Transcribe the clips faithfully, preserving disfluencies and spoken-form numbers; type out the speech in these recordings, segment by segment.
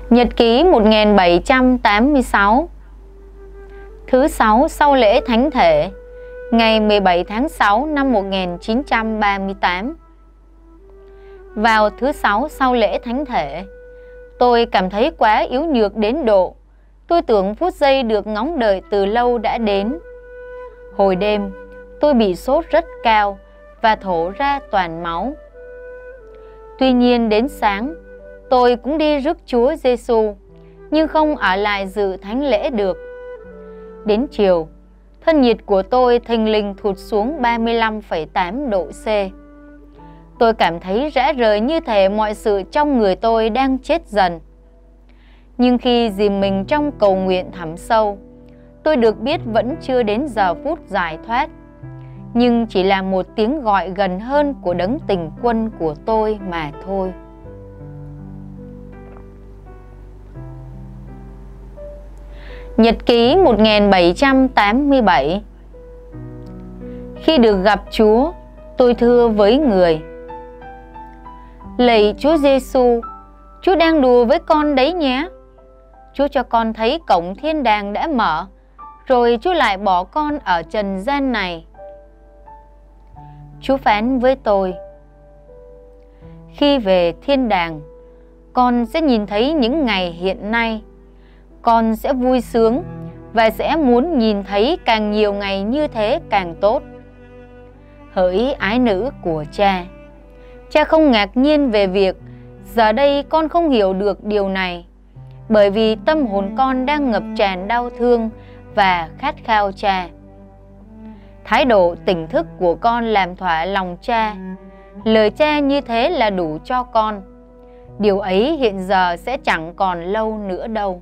Nhật ký một nghìn bảy trăm tám mươi sáu. Thứ sáu sau lễ Thánh thể, ngày mười bảy tháng sáu năm một nghìn chín trăm ba mươi tám. Vào thứ sáu sau lễ Thánh thể, tôi cảm thấy quá yếu nhược đến độ tôi tưởng phút giây được ngóng đợi từ lâu đã đến. Hồi đêm, tôi bị sốt rất cao và thổ ra toàn máu. Tuy nhiên đến sáng, tôi cũng đi rước Chúa Giêsu, nhưng không ở lại dự thánh lễ được. Đến chiều, thân nhiệt của tôi thình lình thụt xuống ba mươi lăm phẩy tám độ C. Tôi cảm thấy rã rời như thể mọi sự trong người tôi đang chết dần. Nhưng khi dìm mình trong cầu nguyện thẳm sâu, tôi được biết vẫn chưa đến giờ phút giải thoát, nhưng chỉ là một tiếng gọi gần hơn của đấng tình quân của tôi mà thôi. Nhật ký một nghìn bảy trăm tám mươi bảy. Khi được gặp Chúa, tôi thưa với người: Lạy Chúa Giêsu, Chúa đang đùa với con đấy nhé. Chúa cho con thấy cổng thiên đàng đã mở, rồi Chúa lại bỏ con ở trần gian này. Chúa phán với tôi: Khi về thiên đàng, con sẽ nhìn thấy những ngày hiện nay. Con sẽ vui sướng và sẽ muốn nhìn thấy càng nhiều ngày như thế càng tốt. Hỡi ái nữ của cha, cha không ngạc nhiên về việc giờ đây con không hiểu được điều này, bởi vì tâm hồn con đang ngập tràn đau thương và khát khao cha. Thái độ tỉnh thức của con làm thỏa lòng cha. Lời cha như thế là đủ cho con. Điều ấy hiện giờ sẽ chẳng còn lâu nữa đâu.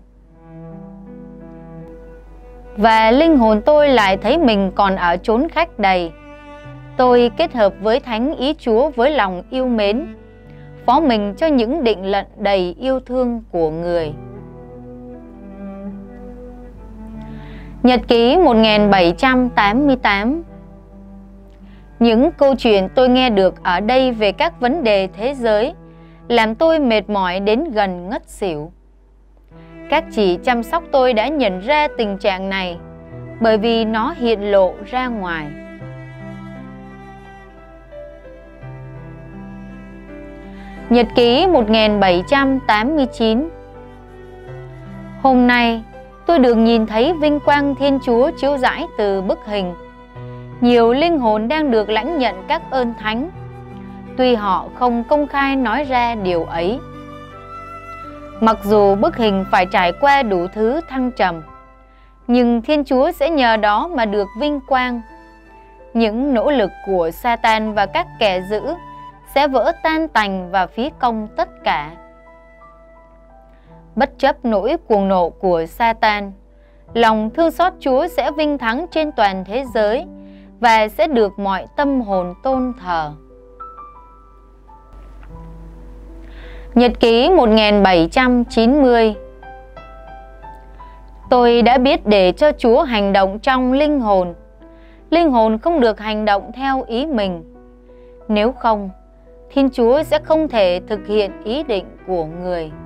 Và linh hồn tôi lại thấy mình còn ở chốn khách đầy. Tôi kết hợp với thánh ý Chúa với lòng yêu mến, phó mình cho những định lệnh đầy yêu thương của người. Nhật ký một nghìn bảy trăm tám mươi tám. Những câu chuyện tôi nghe được ở đây về các vấn đề thế giới làm tôi mệt mỏi đến gần ngất xỉu. Các chị chăm sóc tôi đã nhận ra tình trạng này, bởi vì nó hiện lộ ra ngoài. Nhật ký một nghìn bảy trăm tám mươi chín. Hôm nay, tôi được nhìn thấy vinh quang Thiên Chúa chiếu rãi từ bức hình. Nhiều linh hồn đang được lãnh nhận các ơn thánh, tuy họ không công khai nói ra điều ấy. Mặc dù bức hình phải trải qua đủ thứ thăng trầm, nhưng Thiên Chúa sẽ nhờ đó mà được vinh quang. Những nỗ lực của Satan và các kẻ dữ sẽ vỡ tan tành và phí công tất cả. Bất chấp nỗi cuồng nộ của Satan, lòng thương xót Chúa sẽ vinh thắng trên toàn thế giới và sẽ được mọi tâm hồn tôn thờ. Nhật ký một nghìn bảy trăm chín mươi. Tôi đã biết để cho Chúa hành động trong linh hồn. Linh hồn không được hành động theo ý mình. Nếu không, Thiên Chúa sẽ không thể thực hiện ý định của người.